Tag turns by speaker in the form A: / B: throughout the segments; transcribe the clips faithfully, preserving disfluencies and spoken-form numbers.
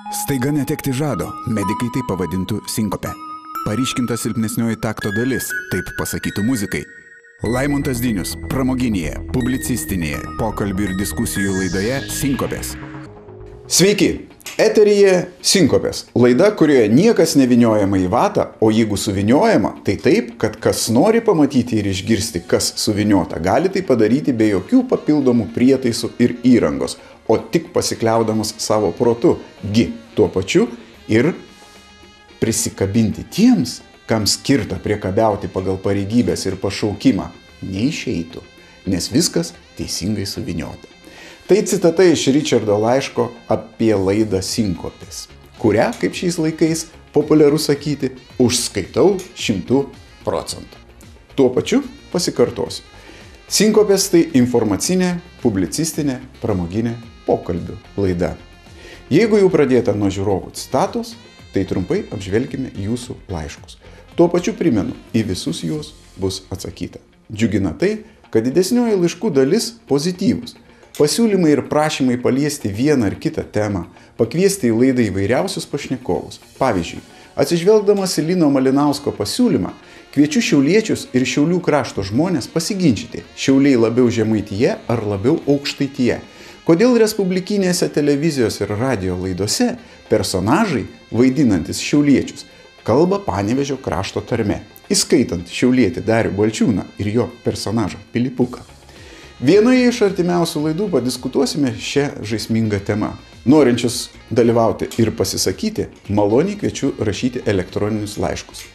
A: Staiga netekti žado, medikai tai pavadintų sinkope. Paryškinta silpnesnioji takto dalis, taip pasakytų muzikai. Laimontas Dinius, pramoginėje, publicistinėje, pokalbių ir diskusijų laidoje Sinkopės.
B: Sveiki, eteryje Sinkopės. Laida, kurioje niekas nevyniojama į vatą, o jeigu suvyniojama, tai taip, kad kas nori pamatyti ir išgirsti, kas suvyniota, gali tai padaryti be jokių papildomų prietaisų ir įrangos, o tik pasikliaudamas savo protu, gi tuo pačiu ir prisikabinti tiems, kam skirta priekabiauti pagal pareigybės ir pašaukimą, neišeitų, nes viskas teisingai suvyniota. Tai citata iš Richardo laiško apie laidą Sinkopės, kurią, kaip šiais laikais populiaru sakyti, užskaitau šimtų procentų. Tuo pačiu pasikartosiu. Sinkopės tai informacinė, publicistinė, pramoginė pokalbių laida. Jeigu jau pradėta nuo žiūrovų citatos, tai trumpai apžvelkime jūsų laiškus. Tuo pačiu primenu, į visus juos bus atsakyta. Džiugina tai, kad didesnioji laiškų dalis pozityvus. Pasiūlymai ir prašymai paliesti vieną ar kitą temą, pakviesti į laidą įvairiausius pašnekovus. Pavyzdžiui, atsižvelgdamas į Lino Malinausko pasiūlymą, kviečiu šiauliečius ir Šiaulių krašto žmonės pasiginčyti, Šiauliai labiau Žemaitija ar labiau Aukštaitija. Kodėl respublikinėse televizijos ir radio laidose personažai, vaidinantis šiauliečius, kalba Panevėžio krašto tarme, įskaitant šiaulietį Darių Balčiūną ir jo personažą Pilipuką. Vienoje iš artimiausių laidų padiskutuosime šią žaismingą temą. Norinčius dalyvauti ir pasisakyti, maloniai kviečiu rašyti elektroninius laiškus.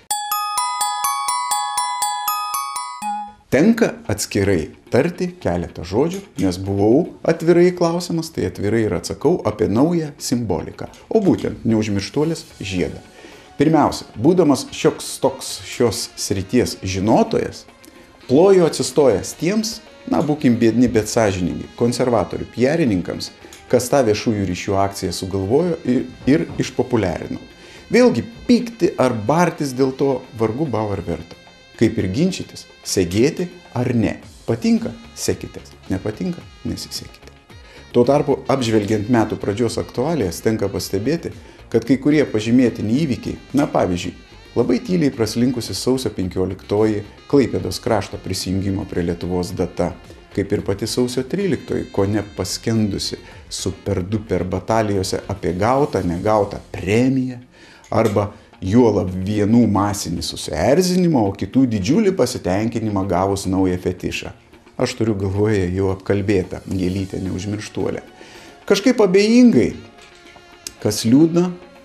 B: Tenka atskirai tarti keletą žodžių, nes buvau atvirai klausimas, tai atvirai ir atsakau apie naują simboliką, o būtent neužmirštuolės žiedą. Pirmiausia, būdamas šioks toks šios srities žinotojas, plojo atsistojęs tiems, na būkim biedni, bet sąžiningi, konservatorių piarininkams, kas tą viešųjų ryšių akciją sugalvojo ir, ir išpopuliarino. Vėlgi, pykti ar bartis dėl to vargu bau ar verta. Kaip ir ginčytis, segėti ar ne. Patinka – sekitės, nepatinka – nesisekite. Tuo tarpu, apžvelgiant metų pradžios aktualijas, tenka pastebėti, kad kai kurie pažymėtini įvykiai, na pavyzdžiui, labai tyliai praslinkusi sausio penkioliktoji Klaipėdos krašto prisijungimo prie Lietuvos data, kaip ir pati sausio tryliktoji, ko nepaskendusi super duper batalijose apie gautą, negautą premiją, arba juolab vienų masinį susierzinimą, o kitų didžiulį pasitenkinimą gavus naują fetišą. Aš turiu galvoje jau apkalbėtą gėlytę neužmirštuolę. Kažkaip abejingai, kas liūdna,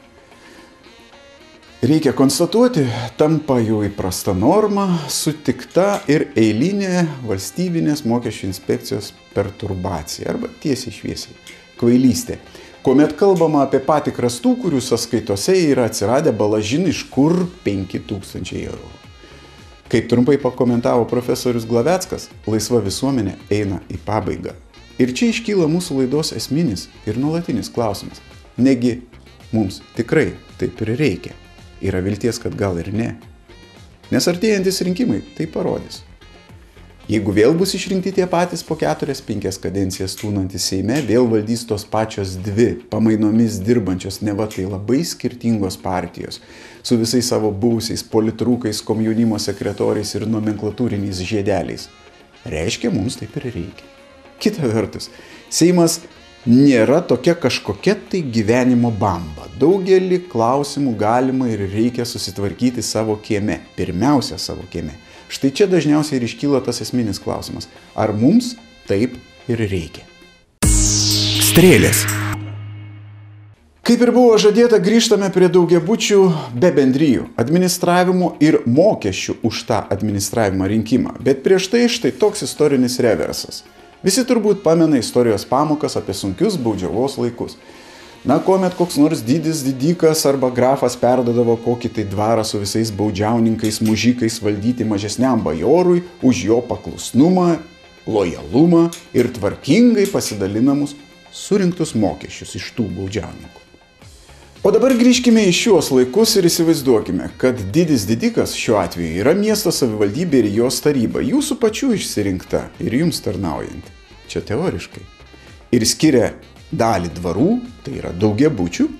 B: reikia konstatuoti, tampa jau įprasta norma, sutikta ir eilinė valstybinės mokesčių inspekcijos perturbacija, arba tiesiai šviesiai, kvailystė. Kuomet kalbama apie patikras tų, kurių sąskaitose yra atsiradę balažin iš kur penki tūkstančiai eurų. Kaip trumpai pakomentavo profesorius Glaveckas, laisva visuomenė eina į pabaigą. Ir čia iškyla mūsų laidos esminis ir nuolatinis klausimas. Negi mums tikrai taip ir reikia. Yra vilties, kad gal ir ne. Nes artėjantis rinkimai tai parodys. Jeigu vėl bus išrinkti tie patys po keturias, penkias kadencijas tūnantys Seime, vėl valdys tos pačios dvi pamainomis dirbančios neva tai labai skirtingos partijos, su visais savo buvusiais politrūkais, komjaunimo sekretoriais ir nomenklatūriniais žiedeliais. Reiškia, mums taip ir reikia. Kita vertus, Seimas nėra tokia kažkokia tai gyvenimo bamba. Daugelį klausimų galima ir reikia susitvarkyti savo kieme, pirmiausia savo kieme. Štai čia dažniausiai ir iškyla tas esminis klausimas. Ar mums taip ir reikia?
A: Strėlės.
B: Kaip ir buvo žadėta, grįžtame prie daugiabučių be bendrijų, administravimo ir mokesčių už tą administravimą rinkimą. Bet prieš tai štai toks istorinis reversas. Visi turbūt pamena istorijos pamokas apie sunkius baudžiavos laikus. Na, kuomet koks nors didis didikas arba grafas perdodavo kokį tai dvarą su visais baudžiauninkais, mužikais valdyti mažesniam bajorui už jo paklusnumą, lojalumą ir tvarkingai pasidalinamus surinktus mokesčius iš tų baudžiauninkų. O dabar grįžkime į šiuos laikus ir įsivaizduokime, kad didis didikas šiuo atveju yra miesto savivaldybė ir jos taryba, jūsų pačių išsirinkta ir jums tarnaujanti. Čia teoriškai. Ir skiria dalį dvarų, tai yra daugiabučių,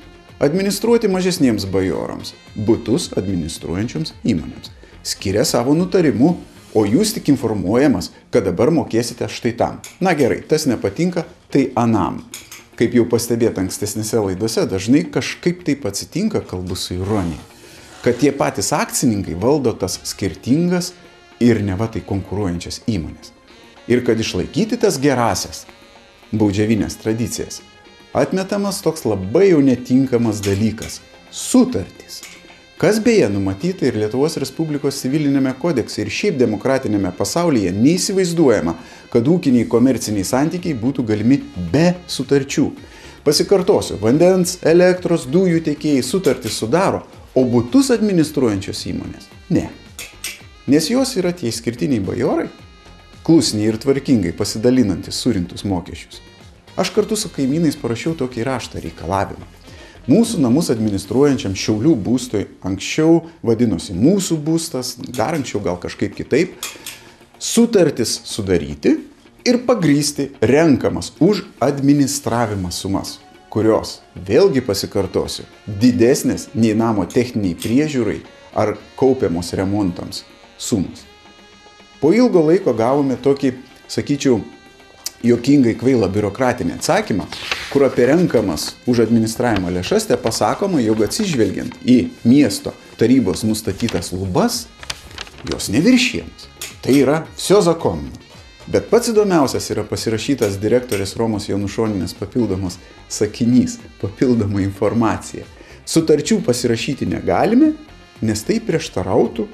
B: administruoti mažesniems bajorams, butus administruojančioms įmonėms. Skiria savo nutarimu, o jūs tik informuojamas, kad dabar mokėsite štai tam. Na gerai, tas nepatinka, tai anam. Kaip jau pastebėta ankstesnėse laidose, dažnai kažkaip taip atsitinka, kalbu su ironija, kad tie patys akcininkai valdo tas skirtingas ir neva tai konkuruojančias įmonės. Ir kad išlaikyti tas gerasias baudžiavinės tradicijas, atmetamas toks labai jau netinkamas dalykas – sutartys. Kas beje numatyta ir Lietuvos Respublikos civilinėme kodekse ir šiaip demokratinėme pasaulyje neįsivaizduojama, kad ūkiniai komerciniai santykiai būtų galimi be sutarčių. Pasikartosiu, vandens, elektros, dujų tiekėjai sutartys sudaro, o butus administruojančios įmonės – ne. Nes jos yra tie išskirtiniai bajorai, klusniai ir tvarkingai pasidalinantis surinktus mokesčius. Aš kartu su kaimynais parašiau tokį raštą reikalavimą. Mūsų namus administruojančiam Šiaulių būstui anksčiau vadinosi mūsų būstas, dar anksčiau gal kažkaip kitaip, sutartis sudaryti ir pagrįsti renkamas už administravimą sumas, kurios, vėlgi pasikartosiu, didesnės nei namo techniniai priežiūrai ar kaupiamos remontams sumos. Po ilgo laiko gavome tokį, sakyčiau, juokingai kvailą biurokratinį atsakymą, kur apie renkamas už administravimo lėšas te pasakoma, jog atsižvelgiant į miesto tarybos nustatytas lubas, jos neviršijamos. Tai yra всё законно. Bet pats įdomiausias yra pasirašytas direktorės Romos Janušoninės papildomas sakinys, papildoma informacija. Sutarčių pasirašyti negalime, nes tai prieštarautų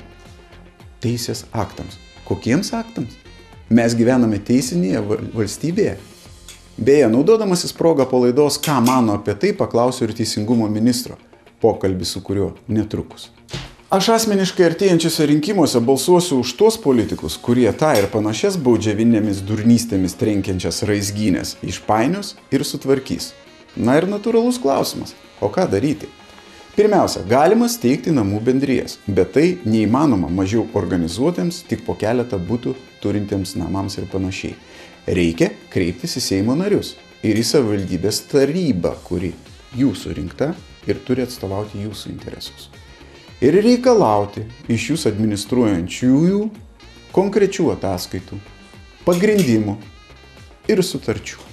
B: teisės aktams. Kokiems aktams? Mes gyvename teisinėje valstybėje. Beje, naudodamasis progą po laidos, ką mano apie tai, paklausiu ir teisingumo ministro, pokalbį su kuriuo netrukus. Aš asmeniškai artėjančiuose rinkimuose balsuosiu už tuos politikus, kurie tą ir panašias baudžiavinėmis durnystėmis trenkiančias raizgynės išpainios ir sutvarkys. Na ir natūralus klausimas, o ką daryti? Pirmiausia, galima steigti namų bendrijas, bet tai neįmanoma mažiau organizuotėms, tik po keletą butų turintiems namams ir panašiai. Reikia kreiptis į Seimo narius ir į savivaldybės tarybą, kuri jūsų rinkta ir turi atstovauti jūsų interesus. Ir reikalauti iš jūsų administruojančiųjų konkrečių ataskaitų, pagrindimų ir sutarčių.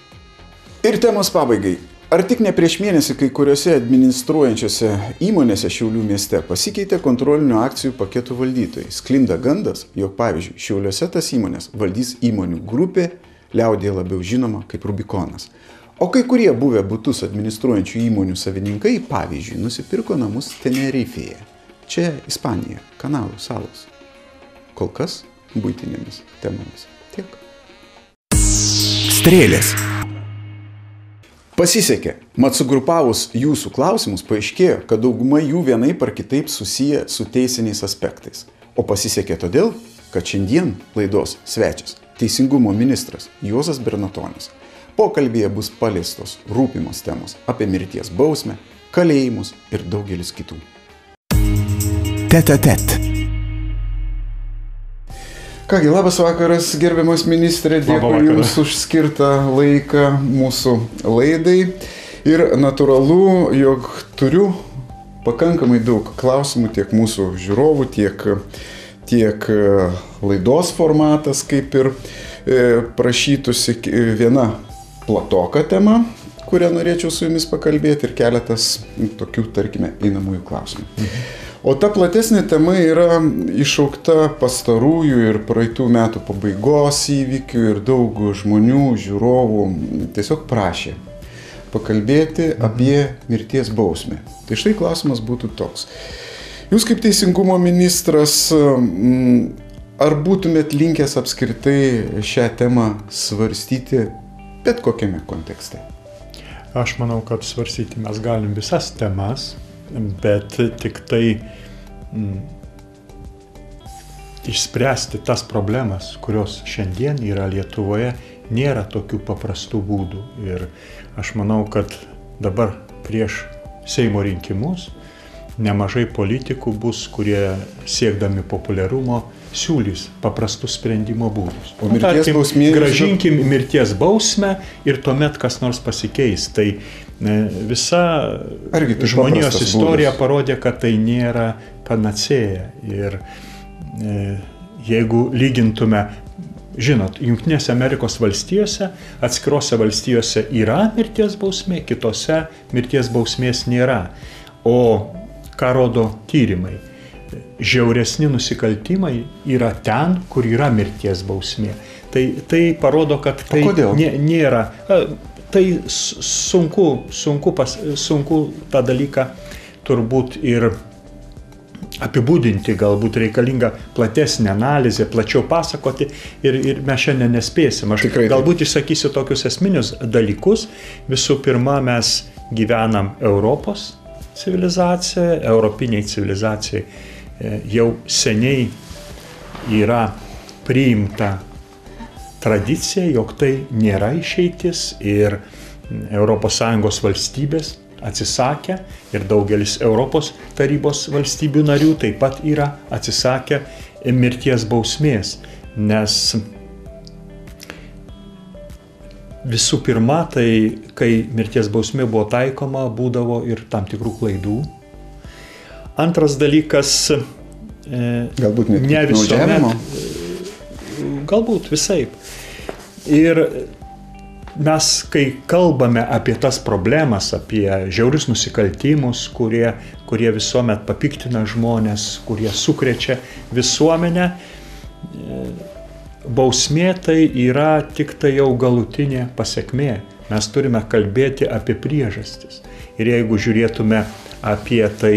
B: Ir temos pabaigai. Ar tik ne prieš mėnesį kai kuriuose administruojančiose įmonėse Šiaulių mieste pasikeitė kontrolinių akcijų paketų valdytojai? Sklinda gandas, jog pavyzdžiui, Šiauliuose tas įmonės valdys įmonių grupė, liaudyje labiau žinoma kaip Rubikonas. O kai kurie buvę butus administruojančių įmonių savininkai, pavyzdžiui, nusipirko namus Tenerifėje. Čia Ispanija, Kanarų salos. Kol kas buitinėmis temomis. Tiek.
A: Strėlės.
B: Pasisekė, mat sugrupavus jūsų klausimus paaiškėjo, kad dauguma jų vienaip ar kitaip susiję su teisiniais aspektais. O pasisekė todėl, kad šiandien laidos svečias teisingumo ministras Juozas Bernatonis. Pokalbyje bus paliestos rūpimos temos apie mirties bausmę, kalėjimus ir daugelis kitų.
A: Tet-a-tet.
B: Kągi, labas vakaras, gerbiamas ministrė, dėkui Jums už skirtą laiką mūsų laidai. Ir natūralu, jog turiu pakankamai daug klausimų tiek mūsų žiūrovų, tiek, tiek laidos formatas, kaip ir prašytųsi viena platoka tema, kurią norėčiau su Jumis pakalbėti ir keletas tokių, tarkime, einamųjų klausimų. Mhm. O ta platesnė tema yra iššaukta pastarųjų ir praeitų metų pabaigos įvykių ir daug žmonių, žiūrovų tiesiog prašė pakalbėti apie mirties bausmę. Tai štai klausimas būtų toks. Jūs kaip teisingumo ministras, ar būtumėt linkęs apskritai šią temą svarstyti bet kokiame kontekste?
C: Aš manau, kad svarstyti mes galim visas temas, bet tik tai mm, išspręsti tas problemas, kurios šiandien yra Lietuvoje, nėra tokių paprastų būdų. Ir aš manau, kad dabar prieš Seimo rinkimus nemažai politikų bus, kurie siekdami populiarumo siūlys paprastus sprendimo būdus.
B: O mirties
C: Tarkim,
B: bausmė...
C: Gražinkim mirties bausmę ir tuomet kas nors pasikeis. Tai visa
B: Argi tai
C: žmonijos
B: paprastas
C: istorija
B: būdas?
C: parodė, kad tai nėra panacėja. Ir e, jeigu lygintume, žinot, Jungtinėse Amerikos valstijose, atskirose valstijose yra mirties bausmė, kitose mirties bausmės nėra. O ką rodo tyrimai? Žiauresni nusikaltimai yra ten, kur yra mirties bausmė. Tai, tai parodo, kad tai nė, nėra. Tai sunku, sunku, pas, sunku tą dalyką turbūt ir apibūdinti, galbūt reikalinga platesnė analizė, plačiau pasakoti ir, ir mes šiandien nespėsim. Aš Tikrai, galbūt išsakysiu tokius esminius dalykus. Visų pirma, mes gyvenam Europos civilizacijoje, europiniai civilizacijai jau seniai yra priimta tradicija, jog tai nėra išeitis ir Europos Sąjungos valstybės atsisakė ir daugelis Europos tarybos valstybių narių taip pat yra atsisakę mirties bausmės, nes visų pirma, tai kai mirties bausmė buvo taikoma, būdavo ir tam tikrų klaidų. Antras dalykas,
B: galbūt net
C: ne visuomet, galbūt visaip. Ir mes, kai kalbame apie tas problemas, apie žiaurius nusikaltimus, kurie, kurie visuomet papiktina žmonės, kurie sukrečia visuomenę, bausmė tai yra tik tai jau galutinė pasekmė. Mes turime kalbėti apie priežastis. Ir jeigu žiūrėtume apie tai,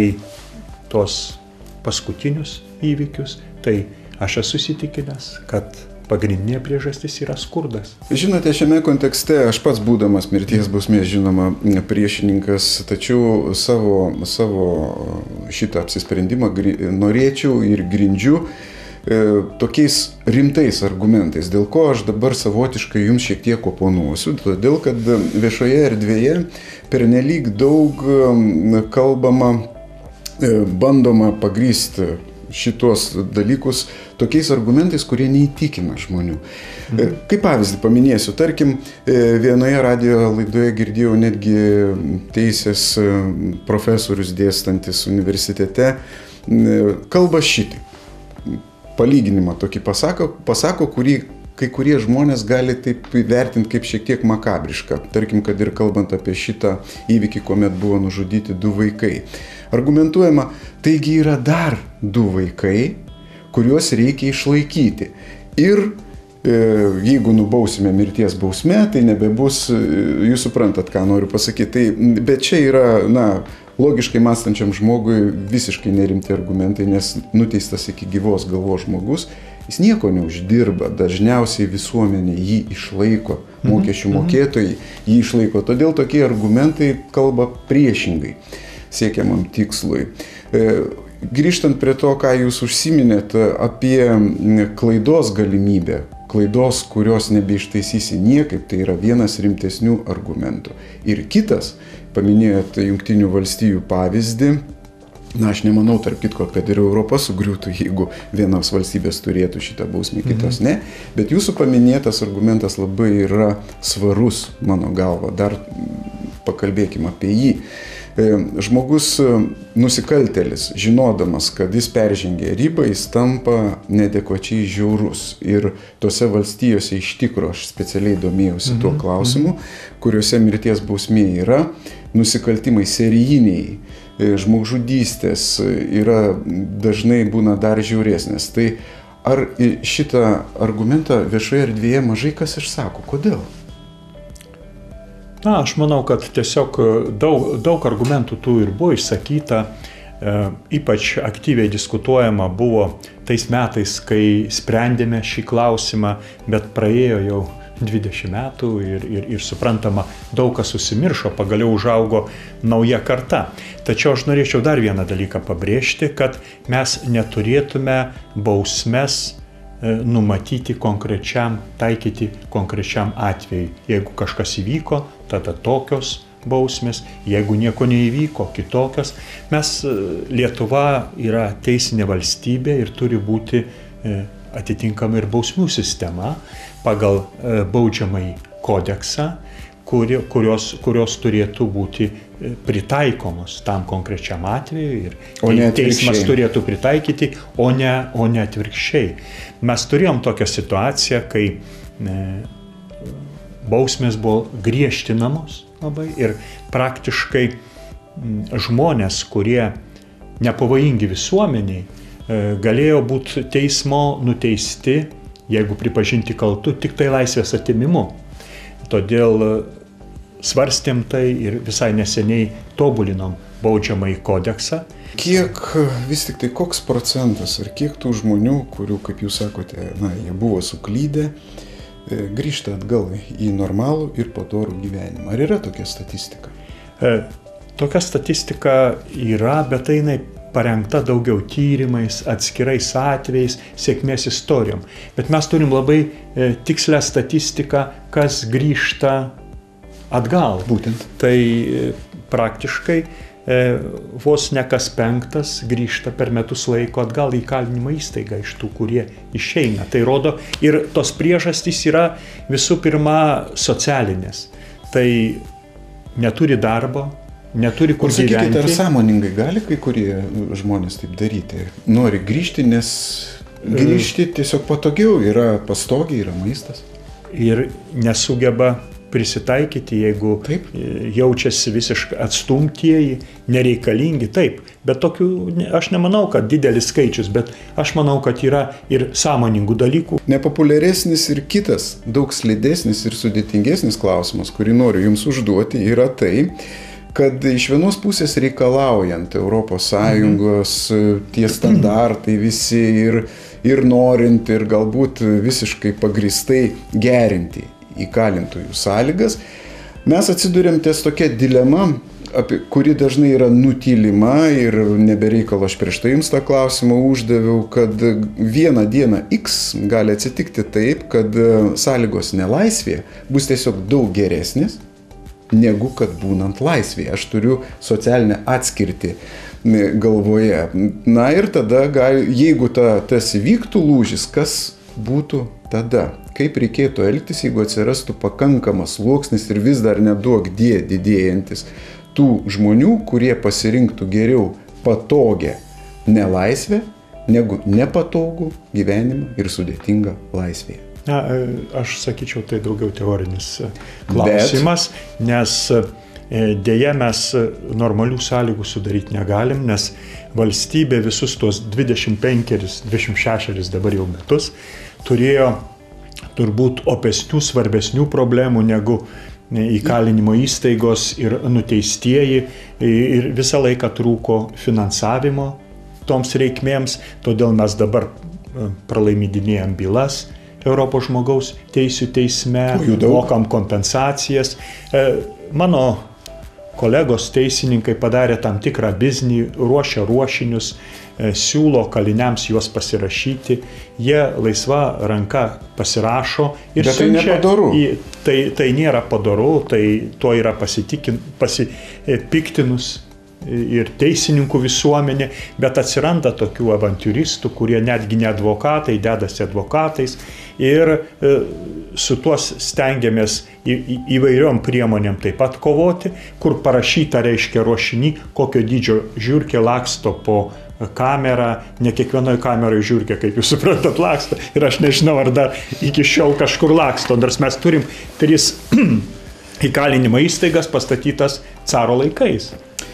C: tos paskutinius įvykius, tai aš esu įsitikinęs, kad pagrindinė priežastis yra skurdas.
B: Žinote, šiame kontekste aš pats būdamas mirties bausmės, žinoma, priešininkas, tačiau savo, savo šitą apsisprendimą norėčiau ir grindžiu e, tokiais rimtais argumentais, dėl ko aš dabar savotiškai jums šiek tiek oponuosiu, todėl kad viešoje erdvėje pernelyg daug kalbama, bandoma pagrįsti šitos dalykus tokiais argumentais, kurie neįtikina žmonių. Mhm. Kaip pavyzdį paminėsiu, tarkim, vienoje radijo laidoje girdėjau netgi teisės profesorius dėstantis universitete, kalba šitai. Palyginimą tokį pasako, pasako, kurį kai kurie žmonės gali taip vertinti kaip šiek tiek makabrišką. Tarkim, kad ir kalbant apie šitą įvykį, kuomet buvo nužudyti du vaikai. Argumentuojama, taigi yra dar du vaikai, kuriuos reikia išlaikyti. Ir e, jeigu nubausime mirties bausme, tai nebebus, jūs suprantat, ką noriu pasakyti. Tai, bet čia yra, na, logiškai mąstančiam žmogui visiškai nerimti argumentai, nes nuteistas iki gyvos galvos žmogus, jis nieko neuždirba, dažniausiai visuomenė jį išlaiko, mokesčių mokėtojai jį išlaiko. Todėl tokie argumentai kalba priešingai siekiamam tikslui. Grįžtant prie to, ką jūs užsiminėt apie klaidos galimybę, klaidos, kurios nebeištaisysi niekaip, tai yra vienas rimtesnių argumentų. Ir kitas, paminėjote Jungtinių valstijų pavyzdį, na, aš nemanau, tarp kitko, kad ir Europa sugriūtų, jeigu vienos valstybės turėtų šitą bausmę, kitos ne. Bet jūsų paminėtas argumentas labai yra svarus, mano galva. Dar pakalbėkime apie jį. Žmogus nusikaltėlis, žinodamas, kad jis peržengė ribą, jis tampa neadekvačiai žiaurus. Ir tose valstijose iš tikro, aš specialiai domėjausi tuo klausimu, kuriuose mirties bausmė yra, nusikaltimai serijiniai, žmogžudystės yra dažnai būna dar žiauresnės. Tai ar šitą argumentą viešoje erdvėje mažai kas išsako? Kodėl?
C: Na, aš manau, kad tiesiog daug, daug argumentų tų ir buvo išsakyta, e, ypač aktyviai diskutuojama buvo tais metais, kai sprendėme šį klausimą, bet praėjo jau dvidešimt metų ir, ir, ir suprantama, daug kas susimiršo, pagaliau užaugo nauja karta. Tačiau aš norėčiau dar vieną dalyką pabrėžti, kad mes neturėtume bausmes numatyti konkrečiam, taikyti konkrečiam atvejui. Jeigu kažkas įvyko, tada tokios bausmės, jeigu nieko neįvyko, kitokios. Mes, Lietuva yra teisinė valstybė ir turi būti atitinkama ir bausmių sistema pagal baudžiamąjį kodeksą, kurios, kurios turėtų būti pritaikomos tam konkrečiam atveju ir teismas turėtų pritaikyti, o ne, o ne atvirkščiai. Mes turėjom tokią situaciją, kai bausmės buvo griežtinamos labai ir praktiškai žmonės, kurie nepavojingi visuomeniai, galėjo būti teismo nuteisti, jeigu pripažinti kaltu, tik tai laisvės atimimu. Todėl svarstėm tai ir visai neseniai tobulinom baudžiamąjį kodeksą.
B: Kiek vis tik tai koks procentas ar kiek tų žmonių, kurių, kaip jūs sakote, na, jie buvo suklydę, grįžta atgal į normalų ir padorų gyvenimą? Ar yra tokia statistika?
C: E, tokia statistika yra, bet tai jinai parengta daugiau tyrimais, atskirais atvejais, sėkmės istorijom. Bet mes turim labai e, tikslę statistiką, kas grįžta atgal.
B: Būtent.
C: Tai e, praktiškai e, vos ne kas penktas grįžta per metus laiko atgal į įkalinimo įstaigą iš tų, kurie išeina. Tai rodo ir tos priežastys yra visų pirma socialinės. Tai neturi darbo, neturi kur gyventi.
B: Sakykite, ar sąmoningai gali kai kurie žmonės taip daryti? Nori grįžti, nes grįžti tiesiog patogiau, yra pastogiai, yra maistas.
C: Ir nesugeba prisitaikyti, jeigu taip jaučiasi visiškai atstumtieji, nereikalingi, taip. Bet tokių, aš nemanau, kad didelis skaičius, bet aš manau, kad yra ir sąmoningų dalykų.
B: Nepopuliaresnis ir kitas, daug slidesnis ir sudėtingesnis klausimas, kurį noriu jums užduoti, yra tai, kad iš vienos pusės reikalaujant Europos Sąjungos tie standartai visi ir, ir norint ir galbūt visiškai pagrįstai gerinti įkalintųjų sąlygas, mes atsiduriam ties tokia dilema, apie, kuri dažnai yra nutylima ir nebereikalo aš prieš tai jums tą klausimą uždaviau, kad vieną dieną X gali atsitikti taip, kad sąlygos nelaisvėje bus tiesiog daug geresnės, negu kad būnant laisvėje. Aš turiu socialinę atskirtį galvoje. Na ir tada, gal, jeigu ta, tas įvyktų lūžis, kas būtų tada? Kaip reikėtų elgtis, jeigu atsirastų pakankamas sluoksnis ir vis dar neduok die didėjantis tų žmonių, kurie pasirinktų geriau patogę nelaisvę, negu nepatogų gyvenimą ir sudėtingą laisvėje?
C: Na, aš sakyčiau, tai daugiau teorinis klausimas, Bet... nes dėja mes normalių sąlygų sudaryti negalim, nes valstybė visus tuos dvidešimt penkerius, dvidešimt šešerius dabar jau metus turėjo turbūt opesnių, svarbesnių problemų negu įkalinimo įstaigos ir nuteistieji ir visą laiką trūko finansavimo toms reikmėms, todėl mes dabar pralaimidinėjom bylas Europos žmogaus teisių teisme, mokam kompensacijas. Mano kolegos teisininkai padarė tam tikrą biznį, ruošia ruošinius, siūlo kaliniams juos pasirašyti, jie laisva ranka pasirašo ir
B: Bet siunčia. Tai,
C: į, tai, tai nėra padoru, tai tuo yra pasipiktinus ir teisininkų visuomenė, bet atsiranda tokių avantiūristų, kurie netgi ne advokatai, dedasi advokatais ir e, su tuos stengiamės į, į, įvairiom priemonėm taip pat kovoti, kur parašyta reiškia ruošinį, kokio dydžio žiurkė laksto po kamerą, ne kiekvienoje kameroje žiurkė, kaip jūs suprantat, laksto ir aš nežinau, ar dar iki šiol kažkur laksto, nors mes turim tris įkalinimo įstaigas pastatytas caro laikais.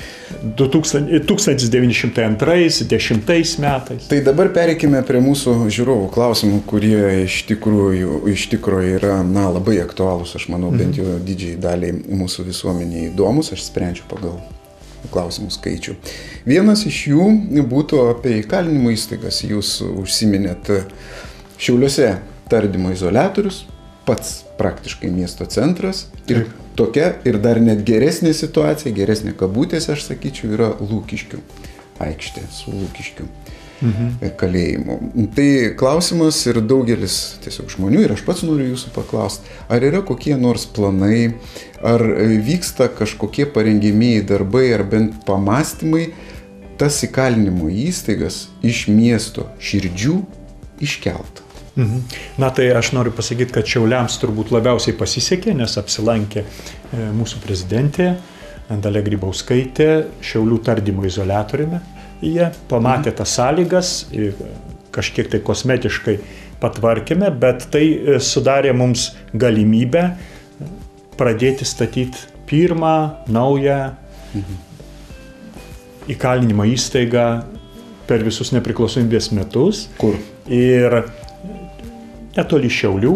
C: tūkstantis devyni šimtai antrais, dešimtais metais.
B: Tai dabar pereikime prie mūsų žiūrovų klausimų, kurie iš tikrųjų, iš tikrųjų yra na, labai aktualūs, aš manau, bent jau didžiai daliai mūsų visuomeniai įdomus, aš sprendžiu pagal klausimų skaičių. Vienas iš jų būtų apie įkalinimo įstaigas. Jūs užsiminėt Šiauliuose tardymo izoliatorius, pats praktiškai miesto centras ir Taip. Tokia ir dar net geresnė situacija, geresnė kabutėse, aš sakyčiau, yra Lukiškių aikštė su Lukiškių mhm. kalėjimų. Tai klausimas ir daugelis tiesiog žmonių, ir aš pats noriu jūsų paklausti, ar yra kokie nors planai, ar vyksta kažkokie parengimieji darbai, ar bent pamastymai tas įkalinimo įstaigas iš miesto širdžių iškelt.
C: Mhm. Na tai aš noriu pasakyti, kad Šiauliams turbūt labiausiai pasisekė, nes apsilankė mūsų prezidentė Dalia Grybauskaitė Šiaulių tardymo izoliatoriumi. Jie pamatė tas sąlygas, kažkiek tai kosmetiškai patvarkėme, bet tai sudarė mums galimybę pradėti statyti pirmą naują mhm. įkalinimo įstaigą per visus nepriklausomybės metus.
B: Kur?
C: Ir netoli Šiaulių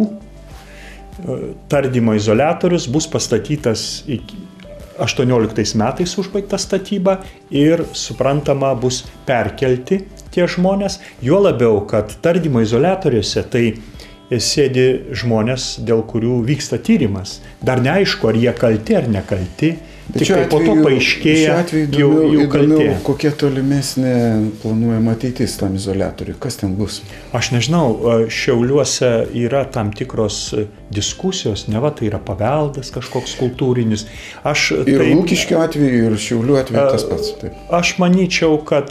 C: tardymo izoliatorius bus pastatytas iki aštuonioliktais metais užbaigta statyba ir suprantama bus perkelti tie žmonės. Juo labiau, kad tardymo izoliatoriuose tai sėdi žmonės, dėl kurių vyksta tyrimas. Dar neaišku, ar jie kalti ar nekalti.
B: Bet
C: tik tai po to paaiškėja jų, jų kaltė.
B: Kokia tolimesnė planuojama ateitis tam izoliatoriui? Kas ten bus?
C: Aš nežinau, Šiauliuose yra tam tikros diskusijos, ne va, tai yra paveldas kažkoks kultūrinis. Aš,
B: ir
C: taip,
B: Lukiškio atveju, ir Šiaulių atveju tas pats. Taip.
C: Aš manyčiau, kad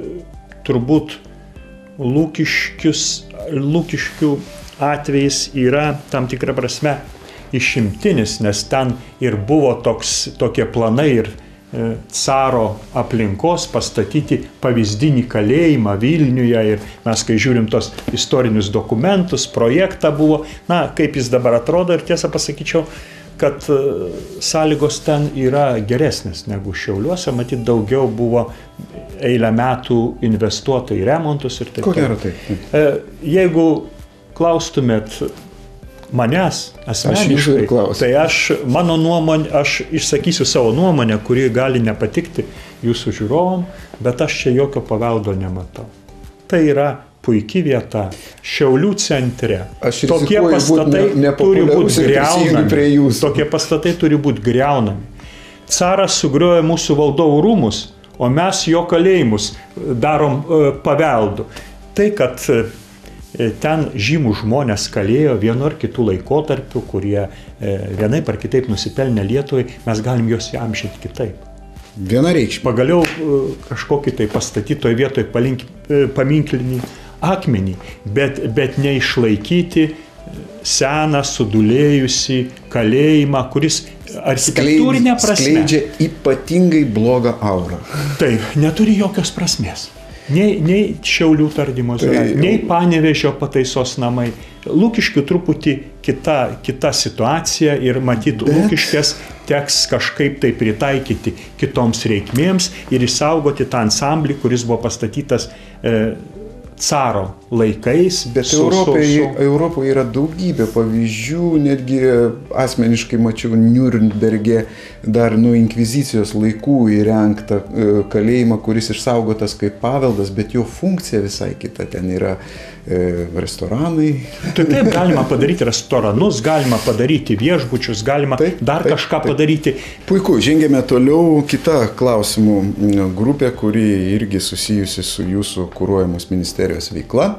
C: turbūt Lukiškius, Lukiškių atvejis yra tam tikra prasme išimtinis, nes ten ir buvo toks, tokie planai ir e, caro aplinkos pastatyti pavyzdinį kalėjimą Vilniuje ir mes, kai žiūrim tos istorinius dokumentus, projektą buvo, na, kaip jis dabar atrodo ir tiesą pasakyčiau, kad e, sąlygos ten yra geresnės negu Šiauliuose, matyt, daugiau buvo eilę metų investuota į remontus ir taip.
B: Ko gero tai?
C: E, jeigu klaustumėt manęs asmeniškai,
B: aš
C: tai aš, mano nuomonė, aš išsakysiu savo nuomonę, kuri gali nepatikti jūsų žiūrovom, bet aš čia jokio paveldo nematau. Tai yra puikia vieta Šiaulių centre.
B: Aš
C: tokie pastatai
B: būt ne,
C: turi būti greunami.
B: Jūsų.
C: Tokie pastatai turi būti greunami. Caras sugrioja mūsų valdovų rūmus, o mes jo kalėjimus darom e, paveldu. Tai, kad e, ten žymų žmonės kalėjo vienu ar kitų laikotarpių, kurie vienaip ar kitaip nusipelnė Lietuvai, mes galim juos įamžinti kitaip.
B: Vienareikšmiai.
C: Pagaliau kažkokį tai pastatytoj vietoj palink, paminklinį akmenį, bet, bet neišlaikyti seną, sudulėjusi kalėjimą, kuris architektūrinė prasme
B: skleidžia ypatingai blogą aurą.
C: Taip, neturi jokios prasmės. Nei, nei Šiaulių tardymo izoliatorius, tai, nei Panevėžio pataisos namai. Lukiškių truputį kita, kita situacija ir matyt, bet Lukiškės teks kažkaip tai pritaikyti kitoms reikmėms ir išsaugoti tą ansamblį, kuris buvo pastatytas e, caro laikais.
B: Bet
C: su,
B: Europoje,
C: su, su...
B: Europoje yra daugybė pavyzdžių, netgi asmeniškai mačiau Niurnberge dar nuo inkvizicijos laikų įrengtą kalėjimą, kuris išsaugotas kaip paveldas, bet jo funkcija visai kita. Ten yra e, restoranai.
C: Taip, taip, galima padaryti restoranus, galima padaryti viešbučius, galima taip, dar taip, kažką taip. padaryti.
B: Puiku, žengėme toliau. Kita klausimų grupė, kuri irgi susijusi su jūsų kuruojamos ministerijos veikla.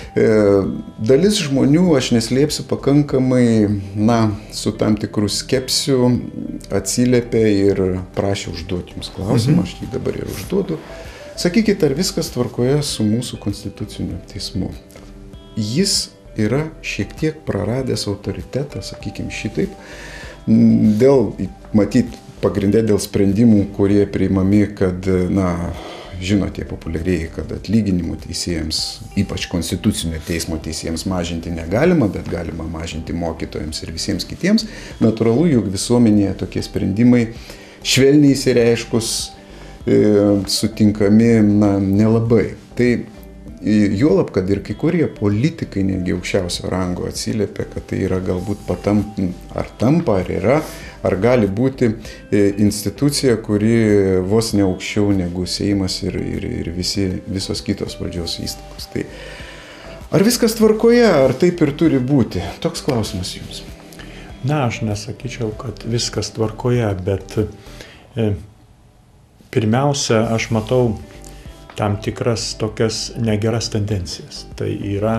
B: Dalis žmonių, aš neslėpsiu, pakankamai, na, su tam tikrų skepsiu atsiliepė ir prašė užduoti jums klausimą, mhm. aš jį dabar ir užduodu. Sakykite, ar viskas tvarkoje su mūsų konstituciniu teismu? Jis yra šiek tiek praradęs autoritetą, sakykime šitaip, dėl, matyt, pagrindė dėl sprendimų, kurie priimami, kad, na, žinote, populiariai, kad atlyginimų teisėjams, ypač konstitucinio teismo teisėjams mažinti negalima, bet galima mažinti mokytojams ir visiems kitiems. Natūralu, juk visuomenėje tokie sprendimai švelniai įsireiškus e, sutinkami, na, nelabai. Tai juolab, kad ir kai kurie politikai netgi aukščiausio rango atsiliepia, kad tai yra galbūt patamp, ar tampa, ar yra, ar gali būti institucija, kuri vos ne aukščiau negu Seimas ir, ir, ir visi, visos kitos valdžios įstaigos. Tai ar viskas tvarkoje, ar taip ir turi būti? Toks klausimas jums.
C: Na, aš nesakyčiau, kad viskas tvarkoje, bet e, pirmiausia, aš matau tam tikras tokias negeras tendencijas. Tai yra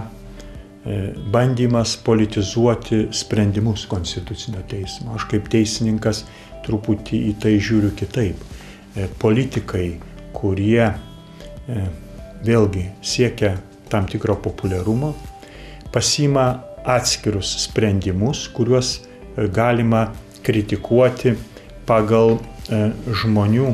C: bandymas politizuoti sprendimus Konstitucinio teismo. Aš kaip teisininkas truputį į tai žiūriu kitaip. Politikai, kurie vėlgi siekia tam tikro populiarumo, pasiima atskirus sprendimus, kuriuos galima kritikuoti pagal žmonių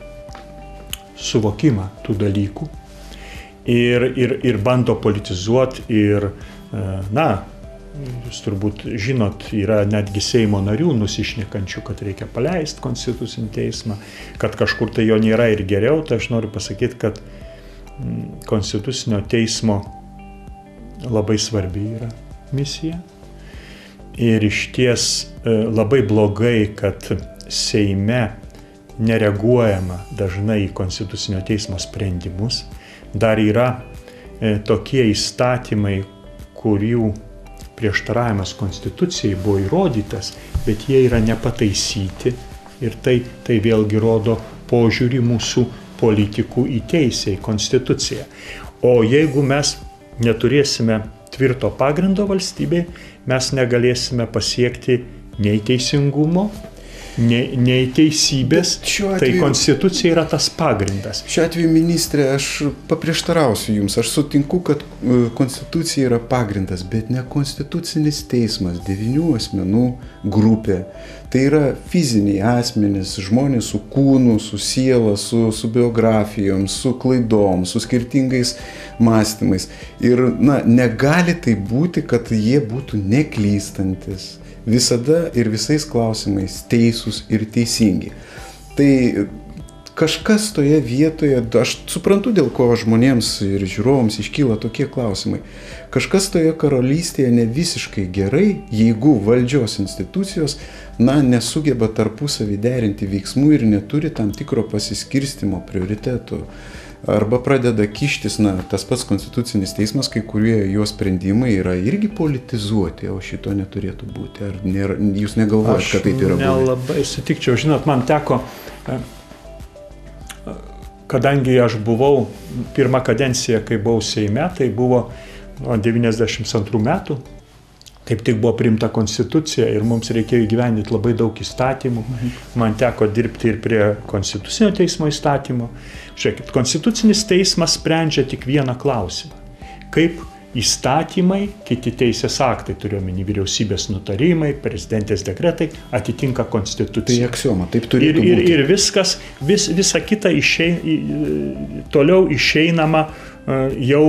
C: suvokimą tų dalykų ir, ir, ir bando politizuoti ir, na, jūs turbūt žinot, yra netgi Seimo narių nusišnekančių, kad reikia paleisti Konstitucinį teismą, kad kažkur tai jo nėra ir geriau. Tai aš noriu pasakyti, kad Konstitucinio teismo labai svarbi yra misija. Ir iš ties labai blogai, kad Seime nereaguojama dažnai į Konstitucinio teismo sprendimus. Dar yra tokie įstatymai, kurių prieštaravimas Konstitucijai buvo įrodytas, bet jie yra nepataisyti ir tai, tai vėlgi rodo požiūrį mūsų politikų į teisę, į Konstituciją. O jeigu mes neturėsime tvirto pagrindo valstybei, mes negalėsime pasiekti nei teisingumo, nei, nei teisybės, atveju, tai Konstitucija yra tas pagrindas.
B: Šiuo atveju, ministrė, aš paprieštarausiu jums, aš sutinku, kad Konstitucija yra pagrindas, bet ne Konstitucinis teismas, devynių asmenų grupė. Tai yra fiziniai asmenys, žmonės su kūnu, su siela, su, su biografijom, su klaidom, su skirtingais mąstymais. Ir na, negali tai būti, kad jie būtų neklystantis. Visada ir visais klausimais teisūs ir teisingi. Tai kažkas toje vietoje, aš suprantu, dėl ko žmonėms ir žiūrovams iškyla tokie klausimai. Kažkas toje karalystėje ne visiškai gerai, jeigu valdžios institucijos, na, nesugeba tarpusavį derinti veiksmų ir neturi tam tikro pasiskirstimo prioritetų. Arba pradeda kištis, na, tas pats Konstitucinis teismas, kai kurie jo sprendimai yra irgi politizuoti, o šito neturėtų būti. Ar nėra, jūs negalvojate, kad taip yra buvę?
C: Aš nelabai sutikčiau. Žinot, man teko, kadangi aš buvau pirmą kadenciją, kai buvau Seime, tai buvo nuo devyniasdešimt antrų metų, kaip tik buvo priimta Konstitucija ir mums reikėjo įgyvendinti labai daug įstatymų. Man teko dirbti ir prie Konstitucinio teismo įstatymo. Žiūrėkit, Konstitucinis teismas sprendžia tik vieną klausimą. Kaip įstatymai, kiti teisės aktai, turiuomenį vyriausybės nutarimai, prezidentės dekretai, atitinka Konstituciją.
B: Tai aksioma, taip turėtų
C: ir, ir,
B: būti.
C: Ir viskas, vis, visa kita išein, toliau išeinama jau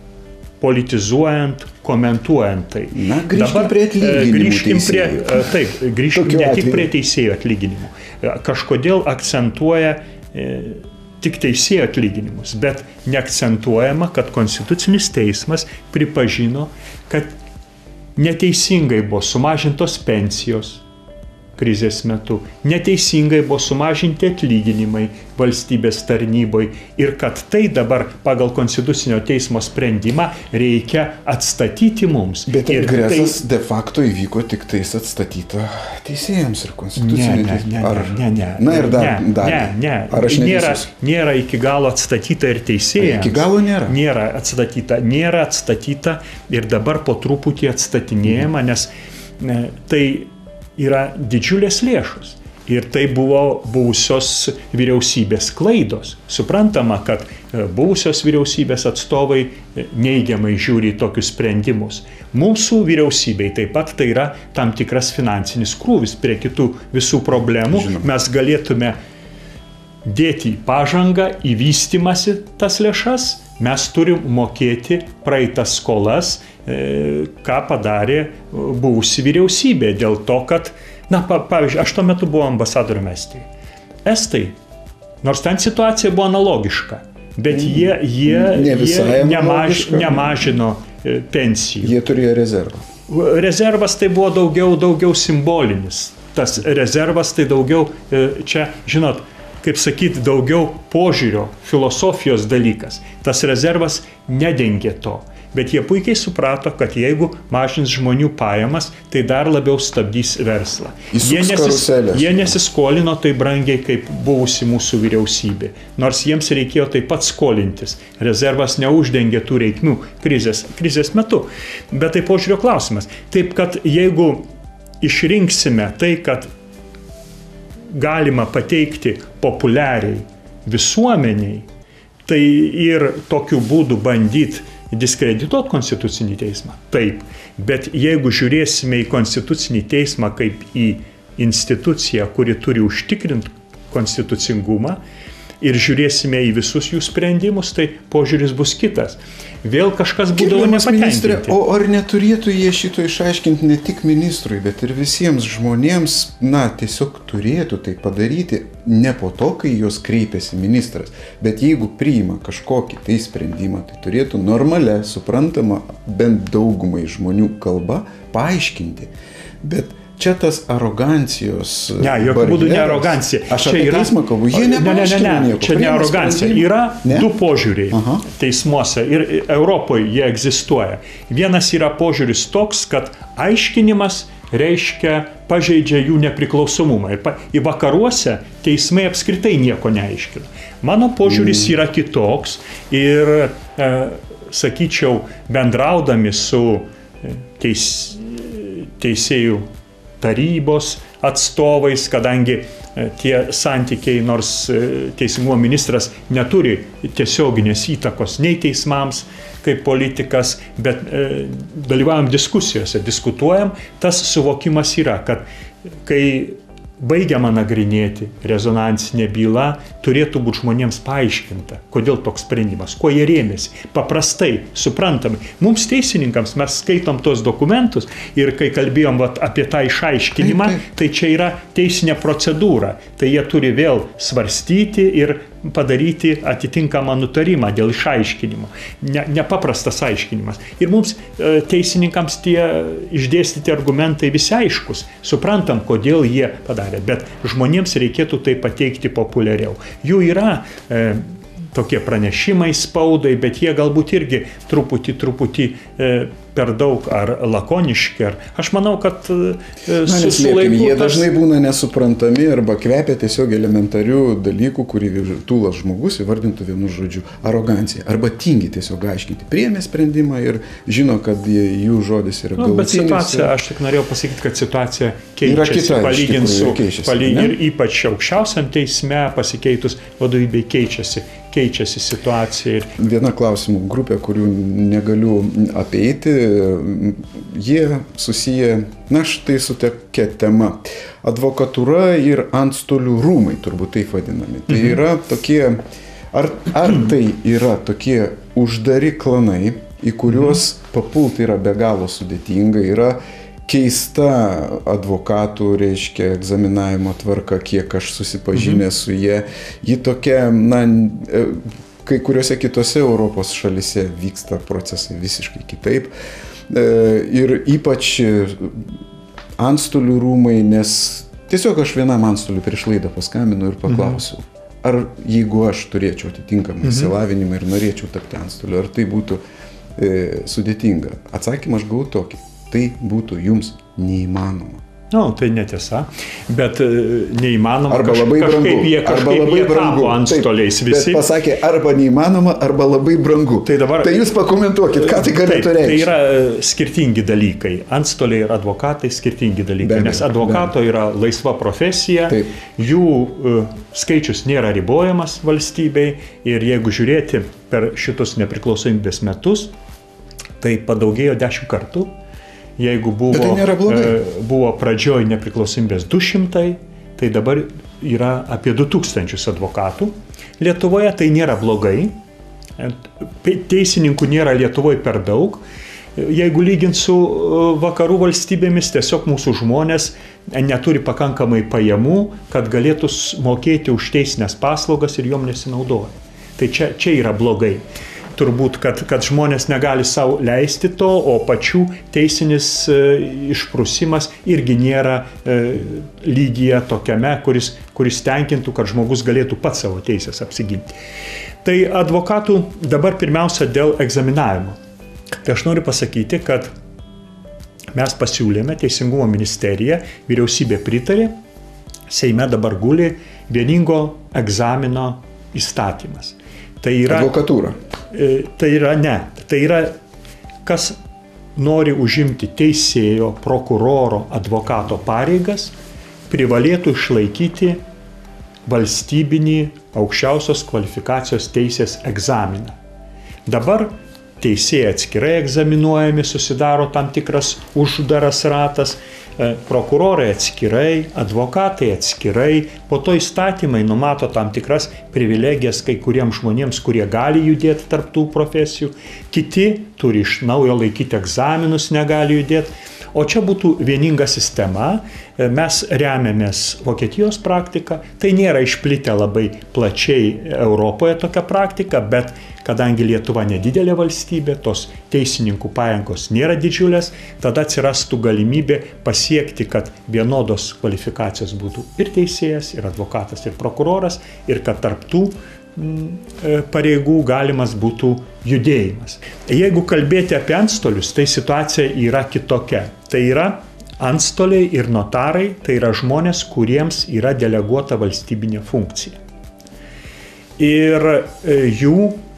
C: politizuojant, komentuojant tai.
B: Na, grįžkim prie atlyginimų
C: grįžkim prie,
B: teisėjų.
C: Taip, grįžkim ne tik prie teisėjų atlyginimų. Kažkodėl akcentuoja e, tik teisėjų atlyginimus, bet neakcentuojama, kad Konstitucinis teismas pripažino, kad neteisingai buvo sumažintos pensijos krizės metu, neteisingai buvo sumažinti atlyginimai valstybės tarnyboje ir kad tai dabar pagal Konstitucinio teismo sprendimą reikia atstatyti mums.
B: Bet
C: ir
B: regresas
C: tai...
B: de facto įvyko tik tais atstatyta teisėjams ir Konstitucinio
C: ne,
B: teismo.
C: Ne,
B: Ar...
C: ne, ne,
B: Na ir dar,
C: ne,
B: dar.
C: ne, ne.
B: Ar aš
C: nėra,
B: neteisus?
C: nėra iki galo atstatyta ir teisėjams.
B: Iki galo nėra?
C: Nėra atstatyta, nėra atstatyta ir dabar po truputį atstatinėjama, nes ne, tai yra didžiulės lėšos. Ir tai buvo buvusios vyriausybės klaidos. Suprantama, kad buvusios vyriausybės atstovai neigiamai žiūri į tokius sprendimus. Mūsų vyriausybei taip pat tai yra tam tikras finansinis krūvis prie kitų visų problemų.
B: Žinoma.
C: Mes galėtume dėti į pažangą, į vystymąsi tas lėšas. Mes turim mokėti praeitas skolas, ką padarė buvusi vyriausybė. Dėl to, kad, na, pavyzdžiui, aš tuo metu buvau ambasadoriumi Estijoje. Estai, nors ten situacija buvo analogiška, bet jie, jie,
B: ne
C: jie nemaž, nemažino pensijų.
B: Jie turėjo rezervą.
C: Rezervas tai buvo daugiau, daugiau simbolinis. Tas rezervas tai daugiau, čia, žinot, kaip sakyti, daugiau požiūrio, filosofijos dalykas. Tas rezervas nedengė to. bet jie puikiai suprato, kad jeigu mažins žmonių pajamas, tai dar labiau stabdys verslą. Jie, nesis, jie nesiskolino tai brangiai, kaip buvusi mūsų vyriausybė, nors jiems reikėjo taip pat skolintis. Rezervas neuždengė tų reikmių krizės, krizės metu. Bet tai požiūrio klausimas. Taip, kad jeigu išrinksime tai, kad galima pateikti populiariai visuomeniai, tai ir tokiu būdu bandyti diskredituoti konstitucinį teismą. Taip, bet jeigu žiūrėsime į konstitucinį teismą kaip į instituciją, kuri turi užtikrinti konstitucingumą, ir žiūrėsime į visus jų sprendimus, tai požiūris bus kitas. Vėl kažkas būdavo nepatenkinti.
B: O ar neturėtų jie šito išaiškinti ne tik ministrui, bet ir visiems žmonėms, na, tiesiog turėtų tai padaryti ne po to, kai jos kreipiasi ministras, bet jeigu priima kažkokį tai sprendimą, tai turėtų normalia, suprantama, bent daugumai žmonių kalba paaiškinti. Bet čia tas arogancijos
C: Ne, jokių būdų ne arogancija.
B: Aš čia apie yra... teismą kalbu, jie nepaaiškina nieko.
C: Čia ne arogancija. Yra ne? du požiūriai Aha. teismuose ir Europoje jie egzistuoja. Vienas yra požiūris toks, kad aiškinimas reiškia pažeidžia jų nepriklausomumą. Ir pa, į vakaruose teismai apskritai nieko neaiškina. Mano požiūris mm. yra kitoks ir, e, sakyčiau, bendraudami su teis, teisėjų tarybos atstovais, kadangi tie santykiai, nors teisingumo ministras neturi tiesioginės įtakos nei teismams kaip politikas, bet e, dalyvaujam diskusijose, diskutuojam, tas suvokimas yra, kad kai baigiama nagrinėti rezonansinė byla, turėtų būti žmonėms paaiškinta, kodėl toks sprendimas, kuo jie rėmėsi. Paprastai, suprantamai. Mums teisininkams mes skaitom tos dokumentus ir kai kalbėjom vat, apie tą išaiškinimą, taip, taip. tai čia yra teisinė procedūra. Tai jie turi vėl svarstyti ir padaryti atitinkamą nutarimą dėl išaiškinimo. Ne, nepaprastas aiškinimas. Ir mums e, teisininkams tie išdėstyti argumentai visi aiškus. Suprantam, kodėl jie padarė. Bet žmonėms reikėtų tai pateikti populiariau. Jų yra e, tokie pranešimai spaudai, bet jie galbūt irgi truputį, truputį e, per daug ar lakoniški. Ar... Aš manau, kad e,
B: Na,
C: su, su laiku...
B: Jie
C: tas...
B: dažnai būna nesuprantami arba kvepia tiesiog elementarių dalykų, kurį tūlas žmogus įvardintų vienu žodžiu - arogancija. Arba tingi tiesiog aiškinti. Priėmė sprendimą ir žino, kad jų žodis yra
C: nu,
B: galutinis.
C: Bet situacija, aš tik norėjau pasakyti, kad situacija keičiasi,
B: kita,
C: palyginti su,
B: keičiasi,
C: palygin, ir ypač aukščiausiam teisme pasikeitus vadovybei keičiasi, keičiasi situacija. Ir...
B: Viena klausimų grupė, kurių negaliu apeiti, jie susiję, na štai su tokia tema. Advokatūra ir antstolių rūmai, turbūt taip vadinami. Tai yra tokie, ar, ar tai yra tokie uždari klanai, į kuriuos papulti yra be galo sudėtinga, yra keista advokatų, reiškia, egzaminavimo tvarka, kiek aš susipažinęs su jie. Ji tokia, na, kai kuriuose kitose Europos šalise vyksta procesai visiškai kitaip. Ir ypač antstolių rūmai, nes tiesiog aš vienam antstoliui prieš laidą paskambinu ir paklausiau, mhm. ar jeigu aš turėčiau atitinkamą mhm. įsilavinimą ir norėčiau tapti antstoliu, ar tai būtų e, sudėtinga. Atsakymą aš gavau tokį. Tai būtų jums neįmanoma.
C: Na, no, tai netiesa, bet neįmanoma,
B: arba
C: kaž,
B: labai
C: kažkaip
B: brangu,
C: jie, kažkaip
B: arba
C: jie
B: brangu.
C: tapo antstoliais visi.
B: Bet pasakė, arba neįmanoma, arba labai brangu. Tai, dabar, tai jūs pakomentuokit, ką tai galėtų reikšti.
C: Tai yra skirtingi dalykai. Antstoliai ir advokatai skirtingi dalykai, be, nes advokato be. yra laisva profesija, taip. jų uh, skaičius nėra ribojamas valstybei ir jeigu žiūrėti per šitus nepriklausomybės metus, tai padaugėjo dešimt kartų. Jeigu buvo,
B: tai
C: buvo pradžioj nepriklausomybės du šimtai, tai dabar yra apie du tūkstančius advokatų. Lietuvoje tai nėra blogai, teisininkų nėra Lietuvoje per daug. Jeigu lygint su vakarų valstybėmis, tiesiog mūsų žmonės neturi pakankamai pajamų, kad galėtų mokėti už teisinės paslaugas ir jom nesinaudoja. Tai čia, čia yra blogai. Turbūt, kad, kad žmonės negali savo leisti to, o pačių teisinis e, išprusimas irgi nėra e, lygyje tokiame, kuris, kuris tenkintų, kad žmogus galėtų pats savo teisės apsiginti. Tai advokatų dabar pirmiausia dėl egzaminavimo. Tai aš noriu pasakyti, kad mes pasiūlėme, Teisingumo ministerija, vyriausybė pritarė, Seime dabar guli vieningo egzamino įstatymas. Tai yra...
B: Advokatūra.
C: Tai yra ne. Tai yra, kas nori užimti teisėjo, prokuroro, advokato pareigas, privalėtų išlaikyti valstybinį aukščiausios kvalifikacijos teisės egzaminą. Dabar teisėjai atskirai egzaminuojami, susidaro tam tikras uždaras ratas, prokurorai atskirai, advokatai atskirai, po to įstatymai numato tam tikras privilegijas kai kuriems žmonėms, kurie gali judėti tarp tų profesijų, kiti turi iš naujo laikyti egzaminus, negali judėti. O čia būtų vieninga sistema, mes remiamės Vokietijos praktiką, tai nėra išplitę labai plačiai Europoje tokia praktika, bet kadangi Lietuva nedidelė valstybė, tos teisininkų pajėgos nėra didžiulės, tada atsirastų galimybė pasiekti, kad vienodos kvalifikacijos būtų ir teisėjas, ir advokatas, ir prokuroras, ir kad tarp tų pareigų galimas būtų judėjimas. Jeigu kalbėti apie antstolius, tai situacija yra kitokia. Tai yra antstoliai ir notarai, tai yra žmonės, kuriems yra deleguota valstybinė funkcija. Ir jų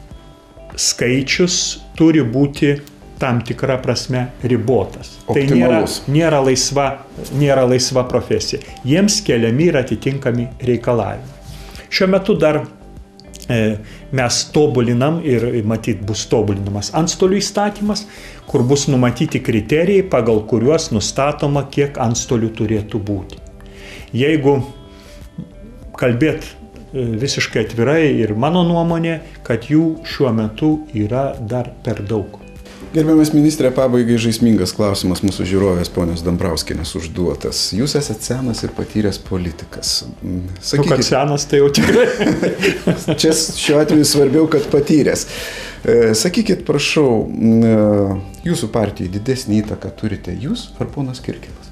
C: skaičius turi būti tam tikra prasme ribotas. Tai nėra, nėra, laisva, nėra laisva profesija. Jiems keliami yra atitinkami reikalavimai. Šiuo metu dar mes tobulinam ir matyt bus tobulinamas antstolių įstatymas, kur bus numatyti kriterijai, pagal kuriuos nustatoma, kiek antstolių turėtų būti. Jeigu kalbėt visiškai atvirai ir mano nuomonė, kad jų šiuo metu yra dar per daug.
B: Gerbiamas ministrė, pabaigai žaismingas klausimas mūsų žiūrovės ponios Dambrauskienės užduotas. Jūs esate senas ir patyręs politikas.
C: Sakykit, nu, kad senas, tai jau tikrai.
B: Čia šiuo atveju svarbiau, kad patyręs. Sakykit, prašau, jūsų partijai didesnį įtaką turite jūs ar ponas Kirkilas?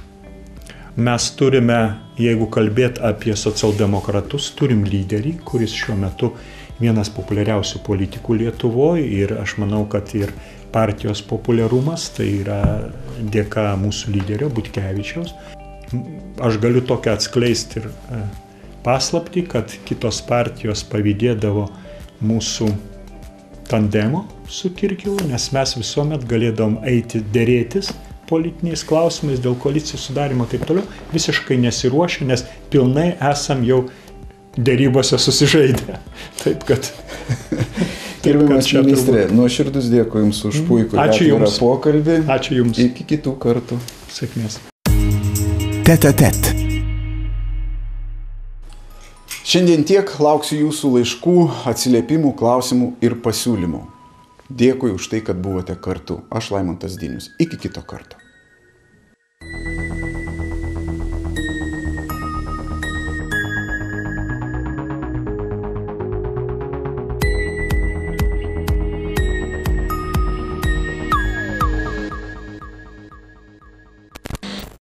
C: Mes turime, jeigu kalbėt apie socialdemokratus, turim lyderį, kuris šiuo metu vienas populiariausių politikų Lietuvoje ir aš manau, kad ir partijos populiarumas, tai yra dėka mūsų lyderio Butkevičiaus. Aš galiu tokią atskleisti ir paslaptį, kad kitos partijos pavydėdavo mūsų tandemo su Kirkilu, nes mes visuomet galėdavom eiti dėrėtis politiniais klausimais dėl koalicijos sudarimo taip toliau, visiškai nesiruošę, nes pilnai esam jau dėrybose susižaidę. Taip kad...
B: Gerbiamas ministrė, nuoširdus dėkui Jums už puikų atvirą pokalbį.
C: Ačiū Jums.
B: Iki kitų kartų.
C: Sėkmės.
A: Tet-a-tet.
B: Šiandien tiek, lauksiu Jūsų laiškų, atsiliepimų, klausimų ir pasiūlymų. Dėkui už tai, kad buvote kartu. Aš Laimontas Dinius. Iki kito karto.